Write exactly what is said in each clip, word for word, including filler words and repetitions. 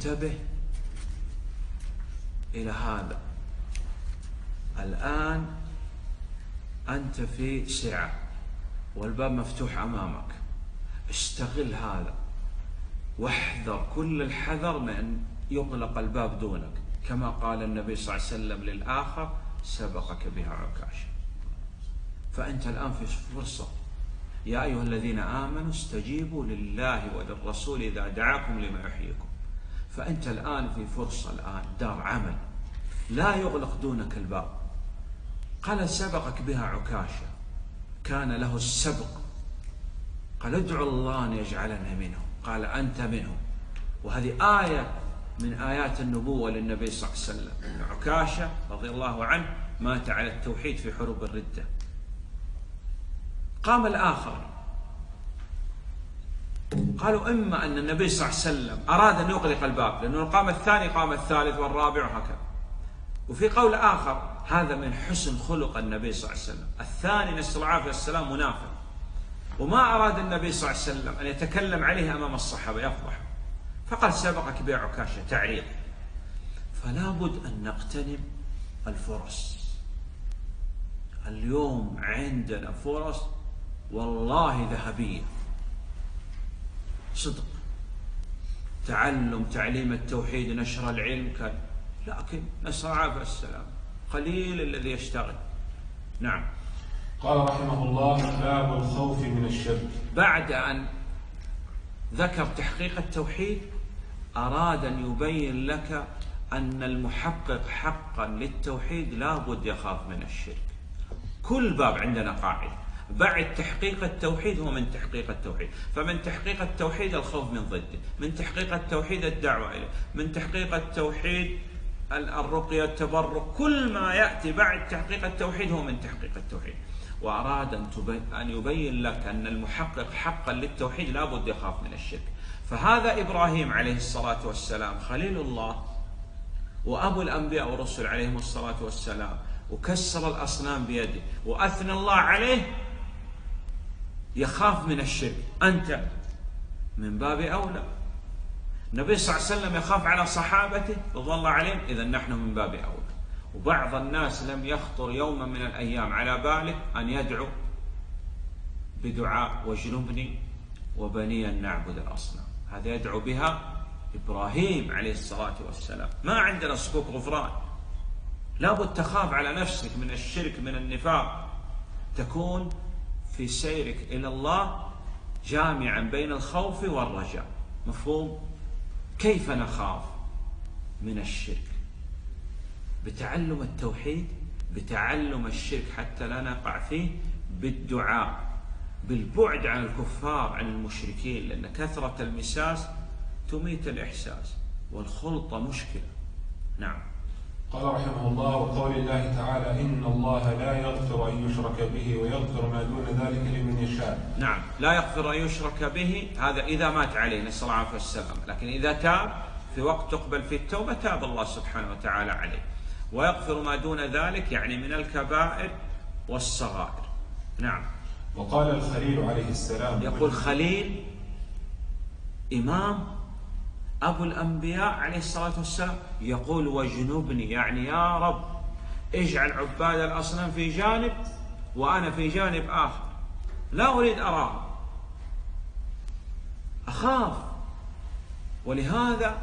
انتبه إلى هذا. الآن أنت في سعة والباب مفتوح أمامك، استغل هذا واحذر كل الحذر من أن يغلق الباب دونك، كما قال النبي صلى الله عليه وسلم للآخر: سبقك بها عكاشة. فأنت الآن في فرصة. يا أيها الذين آمنوا استجيبوا لله وللرسول إذا دعاكم لما يحييكم. فأنت الآن في فرصة، الآن دار عمل لا يغلق دونك الباب. قال: سبقك بها عكاشة، كان له السبق. قال: ادعو الله أن يجعلنا منهم. قال: أنت منهم. وهذه آية من آيات النبوة للنبي صلى الله عليه وسلم. عكاشة رضي الله عنه مات على التوحيد في حروب الردة. قام الآخر، قالوا: إما أن النبي صلى الله عليه وسلم أراد أن يغلق الباب، لأنه قام الثاني قام الثالث والرابع وهكذا. وفي قول آخر: هذا من حسن خلق النبي صلى الله عليه وسلم. الثاني نسأل الله العافية والسلام منافق، وما أراد النبي صلى الله عليه وسلم أن يتكلم عليه أمام الصحابة يفضح، فقال: سبقك بها عكاشة، تعريض. فلا بد أن نغتنم الفرص. اليوم عندنا فرص والله ذهبية، صدق. تعلم تعليم التوحيد، نشر العلم، كان لكن نسأل الله العافية والسلام قليل الذي يشتغل. نعم. قال رحمه الله: باب الخوف من الشرك. بعد أن ذكر تحقيق التوحيد أراد أن يبين لك أن المحقق حقا للتوحيد لا بد يخاف من الشرك. كل باب عندنا قاعدة: بعد تحقيق التوحيد هو من تحقيق التوحيد. فمن تحقيق التوحيد الخوف من ضده، من تحقيق التوحيد الدعوة إليه، من تحقيق التوحيد الرقية، التبرك. كل ما يأتي بعد تحقيق التوحيد هو من تحقيق التوحيد. وأراد أن يبين لك أن المحقق حقا للتوحيد لا بد يخاف من الشرك. فهذا إبراهيم عليه الصلاة والسلام خليل الله وأبو الأنبياء والرسل عليهم الصلاة والسلام، وكسر الأصنام بيده وأثنى الله عليه، يخاف من الشرك. أنت من باب أولى. النبي صلى الله عليه وسلم يخاف على صحابته رضي الله عليهم، إذا نحن من باب أولى. وبعض الناس لم يخطر يوما من الأيام على باله أن يدعو بدعاء: واجنبني وبني أن نعبد الأصنام. هذا يدعو بها إبراهيم عليه الصلاة والسلام. ما عندنا صكوك غفران. لابد تخاف على نفسك من الشرك، من النفاق. تكون في سيرك إلى الله جامعا بين الخوف والرجاء. مفهوم؟ كيف نخاف من الشرك؟ بتعلم التوحيد، بتعلم الشرك حتى لا نقع فيه، بالدعاء، بالبعد عن الكفار عن المشركين، لأن كثرة المساس تميت الإحساس، والخلطة مشكلة. نعم. قال رحمه الله: وقول الله تعالى: إن الله لا يغفر أن يشرك به ويغفر ما دون ذلك لمن يشاء. نعم، لا يغفر أن يشرك به، هذا إذا مات عليه نسأل الله العافية والسلام. لكن إذا تاب في وقت تقبل فيه التوبة تاب الله سبحانه وتعالى عليه. ويغفر ما دون ذلك يعني من الكبائر والصغائر. نعم. وقال الخليل عليه السلام، يقول خليل إمام أبو الأنبياء عليه الصلاة والسلام، يقول: واجنبني، يعني يا رب اجعل عباد الأصنام في جانب وأنا في جانب آخر، لا أريد أراه، أخاف. ولهذا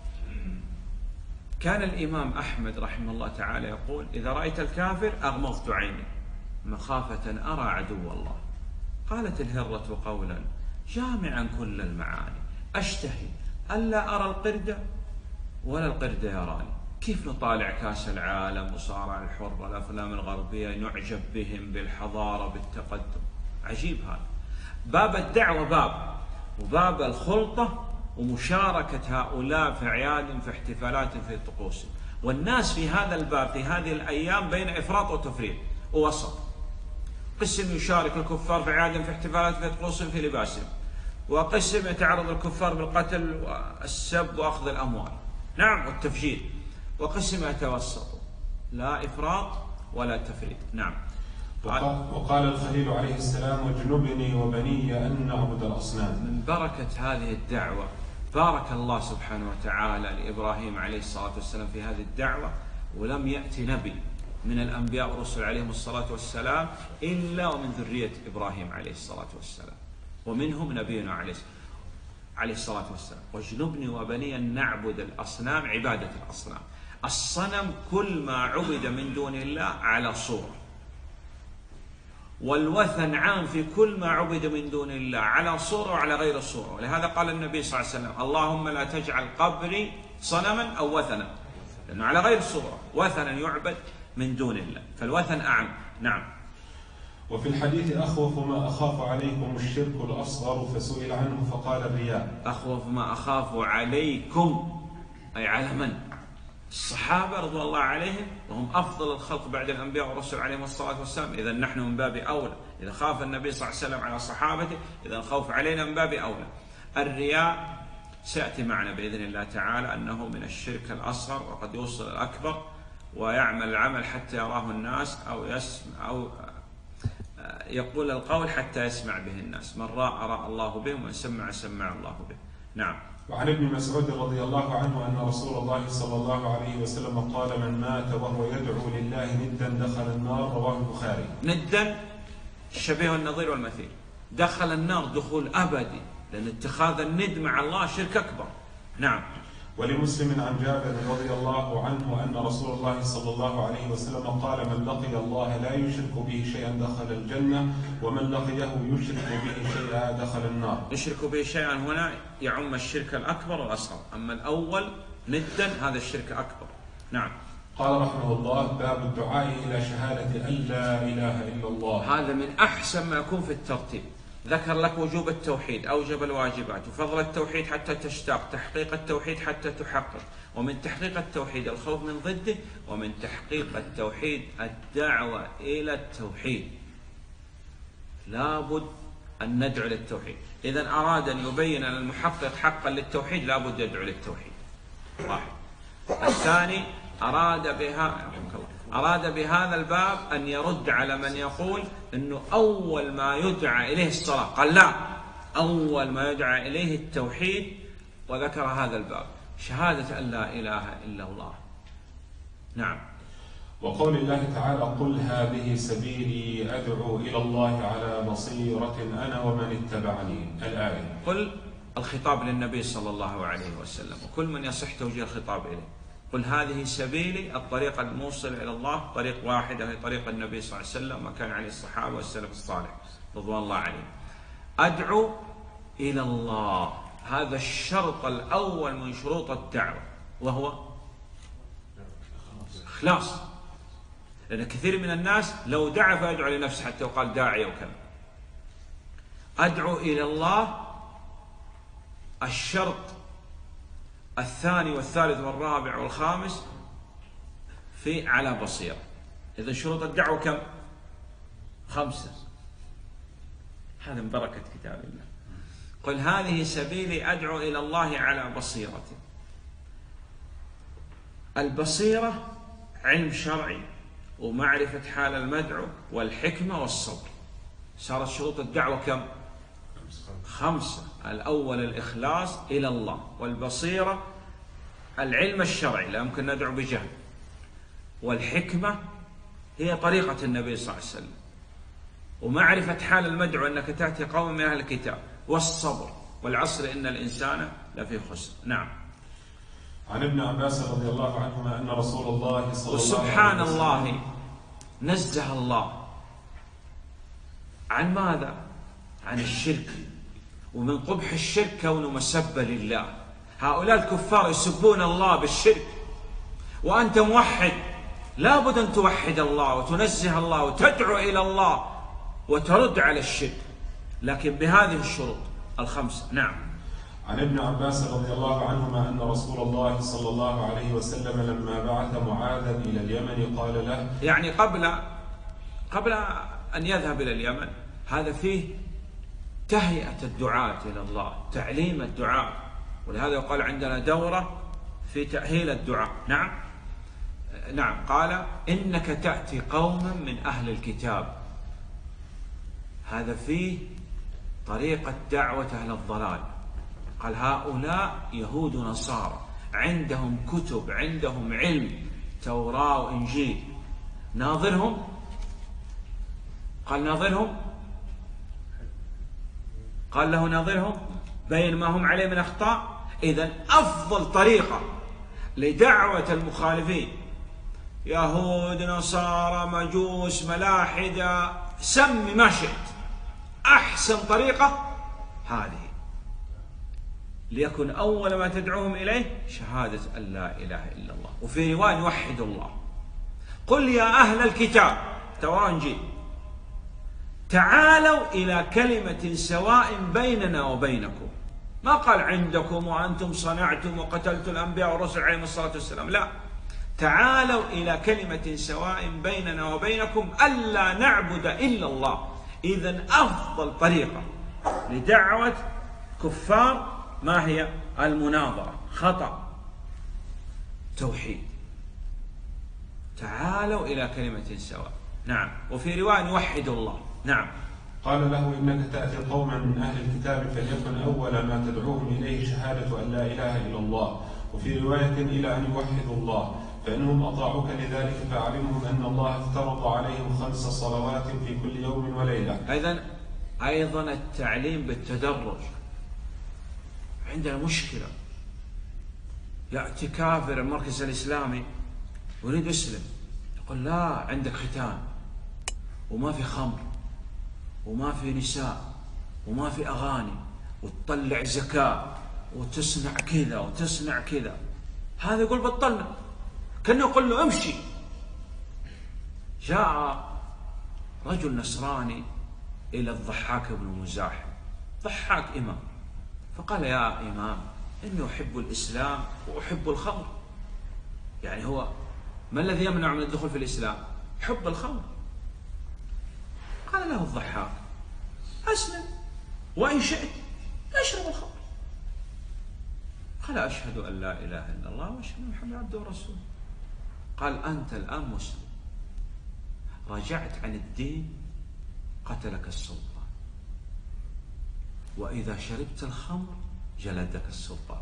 كان الإمام أحمد رحمه الله تعالى يقول: إذا رأيت الكافر أغمضت عيني مخافة أن أرى عدو الله. قالت الهرة قولا جامعا كل المعاني: أشتهي ألا أرى القردة ولا القردة يراني. كيف نطالع كاس العالم وصارع الحر، الأفلام الغربية، نعجب بهم بالحضارة بالتقدم. عجيب هذا. باب الدعوة باب، وباب الخلطة ومشاركة هؤلاء في أعياد، في احتفالات، في طقوس. والناس في هذا الباب في هذه الأيام بين إفراط وتفريط ووسط. قسم يشارك الكفار في أعياد، في احتفالات، في طقوس، في لباسهم، وقسم يتعرض الكفار بالقتل والسب وأخذ الأموال، نعم، والتفجير. وقسم يتوسط، لا إفراط ولا تفريط. نعم. وقال الخليل عليه السلام: واجنبني وبني أن نعبد الأصنام. من بركة هذه الدعوة بارك الله سبحانه وتعالى لإبراهيم عليه الصلاة والسلام في هذه الدعوة، ولم يأتي نبي من الأنبياء والرسل عليهم الصلاة والسلام إلا ومن ذرية إبراهيم عليه الصلاة والسلام، ومنهم نبينا عليه عليه الصلاة والسلام. واجنبني وبني أن نعبد الأصنام، عبادة الأصنام. الصنم كل ما عبد من دون الله على صورة، والوثن عام في كل ما عبد من دون الله على صورة وعلى غير الصورة. ولهذا قال النبي صلى الله عليه وسلم: اللهم لا تجعل قبري صنما أو وثنا، لأنه على غير الصورة، وثنا يعبد من دون الله، فالوثن أعم. نعم. وفي الحديث: أخوف ما أخاف عليكم الشرك الأصغر، فسئل عنه فقال الرياء. أخوف ما أخاف عليكم أي على من؟ الصحابة رضوان الله عليهم، وهم أفضل الخلق بعد الأنبياء والرسل عليهم الصلاة والسلام. إذا نحن من باب أولى، إذا خاف النبي صلى الله عليه وسلم على صحابته، إذا الخوف علينا من باب أولى. الرياء سيأتي معنا بإذن الله تعالى أنه من الشرك الأصغر، وقد يوصل الأكبر ويعمل العمل حتى يراه الناس، أو يسمع أو يقول القول حتى يسمع به الناس. من رأى رأى الله به، ومن سمع سمع الله به. نعم. وعن ابن مسعود رضي الله عنه أن رسول الله صلى الله عليه وسلم قال: من مات وهو يدعو لله ندا دخل النار. رواه البخاري. ندا الشبيه والنظير والمثيل، دخل النار دخول أبدي، لأن اتخاذ الند مع الله شرك أكبر. نعم. ولمسلم عن جابر رضي الله عنه أن رسول الله صلى الله عليه وسلم قال: من لقي الله لا يشرك به شيئا دخل الجنة، ومن لقيه يشرك به شيئا دخل النار. يشرك به شيئا هنا يعم الشرك الأكبر والأصغر، أما الأول ندا هذا الشرك أكبر. نعم. قال رحمه الله: باب الدعاء إلى شهادة أن لا إله إلا الله. هذا من أحسن ما يكون في الترتيب. ذكر لك وجوب التوحيد، أوجب الواجبات، وفضل التوحيد حتى تشتاق، تحقيق التوحيد حتى تحقق، ومن تحقيق التوحيد الخوف من ضده، ومن تحقيق التوحيد الدعوة إلى التوحيد. لابد أن ندعو للتوحيد. إذا أراد أن يبين أن المحقق حقا للتوحيد لابد يدعو للتوحيد. واحد. الثاني أراد بها أراد بهذا الباب أن يرد على من يقول أنه أول ما يدعى إليه الصلاة، قال لا، أول ما يدعى إليه التوحيد، وذكر هذا الباب شهادة أن لا إله إلا الله. نعم. وقول الله تعالى: قل هذه سبيلي أدعو إلى الله على بصيرة أنا ومن اتبعني. الآية. قل الخطاب للنبي صلى الله عليه وسلم، وكل من يصح توجيه الخطاب إليه. قل هذه سبيلي، الطريق الموصل إلى الله طريق واحدة، هي طريق النبي صلى الله عليه وسلم وكان عليه الصحابة والسلف الصالح رضوان الله عليهم. أدعو إلى الله، هذا الشرط الأول من شروط الدعوة، وهو إخلاص. لأن كثير من الناس لو دعا فيدعو لنفسه حتى يقال داعي وكذا. أدعو إلى الله الشرط الثاني والثالث والرابع والخامس في على بصيرة. إذا شروط الدعوة كم؟ خمسة. هذا من بركة كتاب الله. قل هذه سبيلي أدعو إلى الله على بصيرة. البصيرة علم شرعي ومعرفة حال المدعو والحكمة والصبر. صارت شروط الدعوة كم؟ خمسة. الأول الإخلاص إلى الله، والبصيرة العلم الشرعي لا يمكن ندعو بجهل، والحكمة هي طريقة النبي صلى الله عليه وسلم، ومعرفة حال المدعو أنك تأتي قوم من أهل الكتاب، والصبر، والعصر إن الإنسان لفي خسر. نعم. عن ابن عباس رضي الله عنهما أن رسول الله صلى الله عليه وسلم. وسبحان الله، نزه الله عن ماذا؟ عن الشرك، ومن قبح الشرك كونه مسبة لله. هؤلاء الكفار يسبون الله بالشرك، وأنت موحد لابد أن توحد الله وتنزه الله وتدعو إلى الله وترد على الشرك، لكن بهذه الشروط الخمسة. نعم. عن ابن عباس رضي الله عنهما أن رسول الله صلى الله عليه وسلم لما بعث معاذا إلى اليمن قال له، يعني قبل قبل أن يذهب إلى اليمن، هذا فيه تهيئة الدعاة إلى الله، تعليم الدعاء، ولهذا يقال عندنا دورة في تأهيل الدعاء. نعم. نعم. قال إنك تأتي قوما من أهل الكتاب، هذا فيه طريقة دعوة أهل الضلال، قال هؤلاء يهود ونصارى عندهم كتب، عندهم علم، توراة وإنجيل، ناظرهم. قال ناظرهم، قال له ناظرهم بين ما هم عليه من أخطاء. إذن أفضل طريقة لدعوة المخالفين، يهود نصارى مجوس ملاحدة، سمي ما شئت، أحسن طريقة هذه، ليكن أول ما تدعوهم إليه شهادة أن لا إله إلا الله. وفي رواية يوحد الله. قل يا أهل الكتاب، توراة إنجيل، تعالوا إلى كلمة سواء بيننا وبينكم. ما قال عندكم وأنتم صنعتم وقتلتم الأنبياء والرسل عليهم الصلاة والسلام، لا، تعالوا إلى كلمة سواء بيننا وبينكم ألا نعبد إلا الله. إذن أفضل طريقة لدعوة كفار ما هي؟ المناظرة. خطأ، توحيد. تعالوا إلى كلمة سواء. نعم. وفي رواية يوحد الله. نعم. قال له إنك تأتي قوما من أهل الكتاب فليكن أول ما تدعوهم إليه شهادة أن لا إله إلا الله، وفي رواية إلى أن يوحدوا الله، فإنهم أطاعوك لذلك فأعلمهم أن الله افترض عليهم خمس صلوات في كل يوم وليلة. أيضا أيضا التعليم بالتدرج. عندنا مشكلة، يأتي كافر المركز الإسلامي يريد يسلم، يقول لا، عندك ختان وما في خمر وما في نساء وما في أغاني وتطلع زكاة وتصنع كذا وتصنع كذا. هذا يقول بطلنا، كأنه يقول له امشي. جاء رجل نصراني إلى الضحاك بن مزاحم، ضحاك إمام، فقال يا إمام إني أحب الإسلام وأحب الخمر. يعني هو ما الذي يمنع من الدخول في الإسلام؟ حب الخمر. قال له الضحاك أسلم وإن شئت أشرب الخمر. قال أشهد أن لا إله إلا الله وأشهد أن محمدا عبده ورسوله. قال أنت الآن مسلم، رجعت عن الدين قتلك السلطان، وإذا شربت الخمر جلدك السلطان.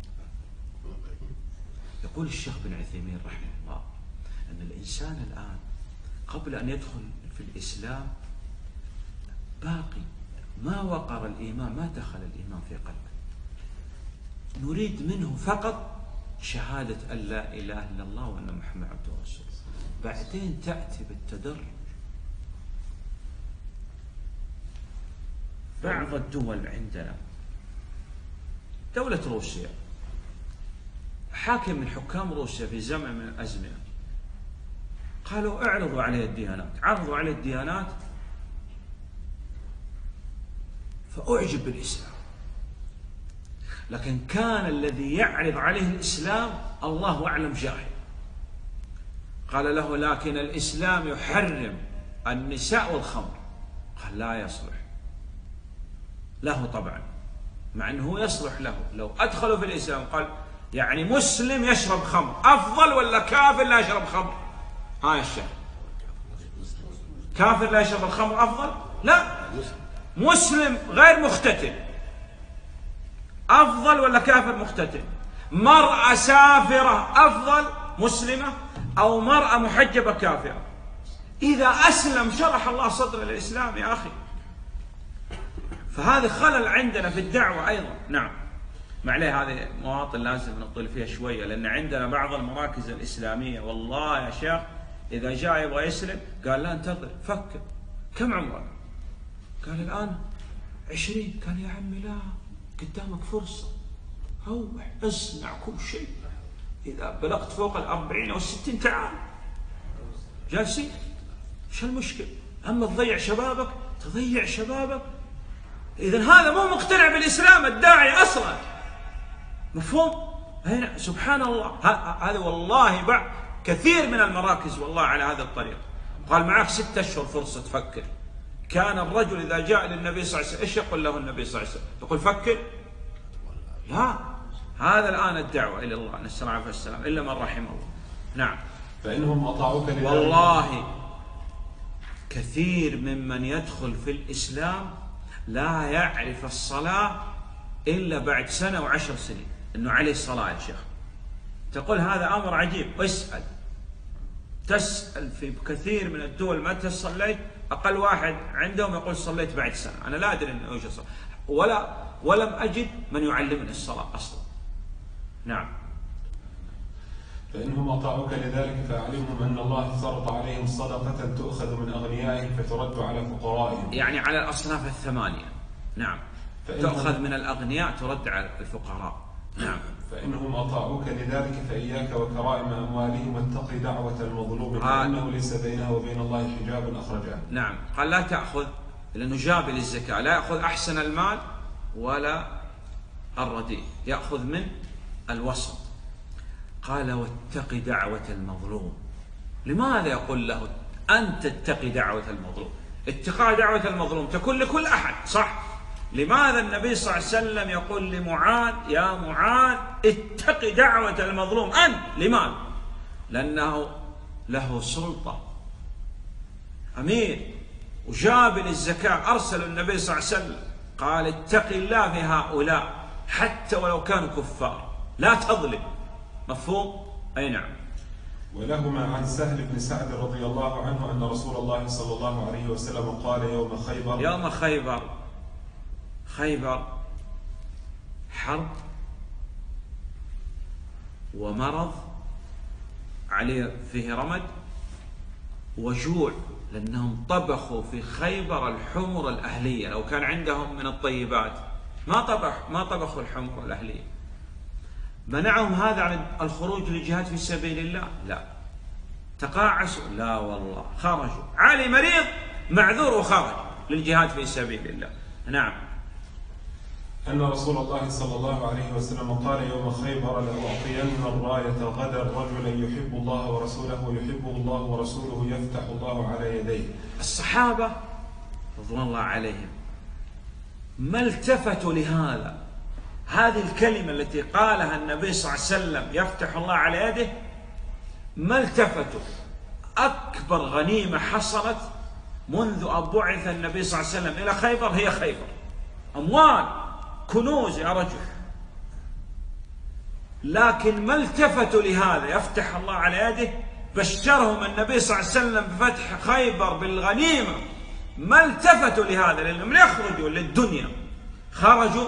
يقول الشيخ بن عثيمين رحمه الله أن الإنسان الآن قبل أن يدخل في الإسلام باقي ما وقر الإيمان، ما دخل الإيمان في قلبه. نريد منه فقط شهادة أن لا إله إلا الله وأن محمد عبده ورسوله، بعدين تأتي بالتدرج. بعض الدول عندنا، دولة روسيا، حاكم من حكام روسيا في زمن من الأزمنة قالوا اعرضوا عليه الديانات، عرضوا عليه الديانات فأعجب بالإسلام، لكن كان الذي يعرض عليه الإسلام الله أعلم جاهل. قال له لكن الإسلام يحرم النساء والخمر. قال لا يصلح له طبعا، مع أنه يصلح له لو أدخلوا في الإسلام. قال يعني مسلم يشرب خمر أفضل ولا كافر لا يشرب خمر؟ ها يا الشيخ، كافر لا يشرب الخمر أفضل؟ لا، مسلم غير مختتن أفضل ولا كافر مختتن؟ مرأة سافرة أفضل مسلمة أو مرأة محجبة كافرة؟ إذا أسلم شرح الله صدر الإسلام يا أخي. فهذا خلل عندنا في الدعوة أيضا. نعم، معليه هذه مواطن لازم نطل فيها شوية، لأن عندنا بعض المراكز الإسلامية والله يا شيخ إذا جاء يبغى يسلم قال لا انتظر فكر، كم عمرك؟ قال الآن عشرين. قال يا عمي لا، قدامك فرصة، روح اصنع كل شيء، إذا بلغت فوق الأربعين أو الستين تعال. جالسين، ايش المشكلة؟ أما تضيع شبابك تضيع شبابك. إذن هذا مو مقتنع بالإسلام الداعي أصلا، مفهوم؟ هنا سبحان الله، هذا والله بعد كثير من المراكز والله على هذا الطريق. قال معك ستة أشهر فرصة تفكر. كان الرجل إذا جاء للنبي صلى الله عليه وسلم إيش يقول له النبي صلى الله عليه وسلم؟ يقول فكر؟ لا، هذا الآن الدعوة إلى الله نسأل الله العافية والسلام إلا من رحم الله. نعم. فإنهم أطاعوك لذلك. والله كثير ممن يدخل في الإسلام لا يعرف الصلاة إلا بعد سنة وعشر سنين أنه عليه الصلاة يا شيخ. تقول هذا أمر عجيب، واسأل تسأل في كثير من الدول متى صليت، أقل واحد عندهم يقول صليت بعد سنة. أنا لا أدري أنه يوجد صلاة، ولا ولم أجد من يعلمني الصلاة أصلا. نعم. فإنهم أطاعوك لذلك فأعلمهم أن الله فرض عليهم صدقة تؤخذ من أغنيائهم فترد على فقرائهم، يعني على الأصناف الثمانية. نعم، تؤخذ من الأغنياء ترد على الفقراء. نعم. فإنهم أطاعوك لذلك فإياك وكرائم أموالهم واتق دعوة المظلوم فإنه ليس بينه وبين الله حجاب أخرجه. نعم، قال لا تأخذ، لأنه جاب للزكاة، لا يأخذ أحسن المال ولا الرديء، يأخذ من الوسط. قال واتق دعوة المظلوم. لماذا يقول له أن تتقي دعوة المظلوم؟ اتقاء دعوة المظلوم تكون لكل أحد، صح؟ لماذا النبي صلى الله عليه وسلم يقول لمعاذ يا معاذ اتق دعوة المظلوم أن؟ لماذا؟ لأنه له سلطة، أمير، وجاب للزكاة، أرسل النبي صلى الله عليه وسلم قال اتق الله في هؤلاء حتى ولو كانوا كفار، لا تظلم. مفهوم؟ أي نعم. ولهما عن سهل بن سعد رضي الله عنه أن رسول الله صلى الله عليه وسلم قال يوم خيبر يوم خيبر خيبر حرب ومرض عليه فيه رمد وجوع، لأنهم طبخوا في خيبر الحمر الأهلية. لو كان عندهم من الطيبات ما طبخ ما طبخوا الحمر الأهلية. منعهم هذا عن الخروج للجهاد في سبيل الله؟ لا. تقاعسوا؟ لا والله، خرجوا. علي مريض معذور وخرج للجهاد في سبيل الله. نعم. أن رسول الله صلى الله عليه وسلم قال يوم خيبر لأعطين الراية غدا رجلا يحب الله ورسوله يحبه الله ورسوله يفتح الله على يديه. الصحابة رضوان الله عليهم ما التفتوا لهذا، هذه الكلمة التي قالها النبي صلى الله عليه وسلم يفتح الله على يده، ما التفتوا. أكبر غنيمة حصلت منذ أن بعث النبي صلى الله عليه وسلم إلى خيبر هي خيبر، أموال كنوز يا رجل، لكن ما التفتوا لهذا يفتح الله على يده. بشرهم النبي صلى الله عليه وسلم بفتح خيبر بالغنيمة، ما التفتوا لهذا، لأنهم يخرجوا للدنيا، خرجوا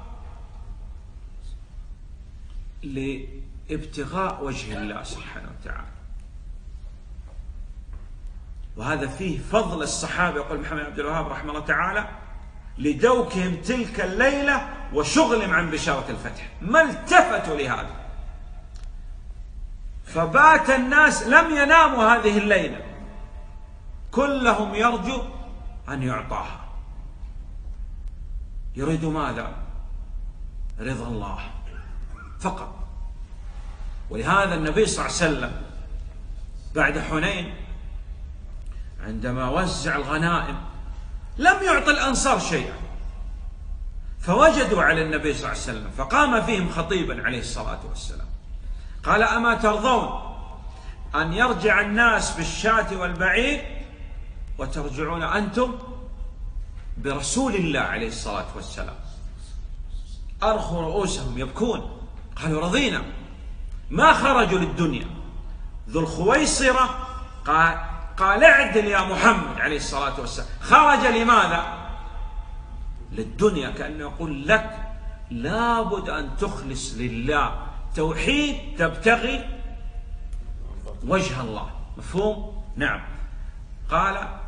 لابتغاء وجه الله سبحانه وتعالى. وهذا فيه فضل الصحابة. يقول محمد عبد الوهاب رحمه الله تعالى لدوكهم تلك الليلة وشغلهم عن بشارة الفتح، ما التفتوا لهذا. فبات الناس لم يناموا هذه الليلة، كلهم يرجو أن يعطاها، يريد ماذا؟ رضا الله فقط. ولهذا النبي صلى الله عليه وسلم بعد حنين عندما وزع الغنائم لم يعطي الأنصار شيئا، فوجدوا على النبي صلى الله عليه وسلم، فقام فيهم خطيبا عليه الصلاة والسلام قال أما ترضون أن يرجع الناس بالشاة والبعير وترجعون أنتم برسول الله عليه الصلاة والسلام؟ أرخوا رؤوسهم يبكون، قالوا رضينا. ما خرجوا للدنيا. ذو الخويصرة قال قال اعدل يا محمد عليه الصلاة والسلام، خرج لماذا؟ للدنيا، كأنه يقول لك لابد أن تخلص لله توحيد تبتغي وجه الله. مفهوم؟ نعم. قال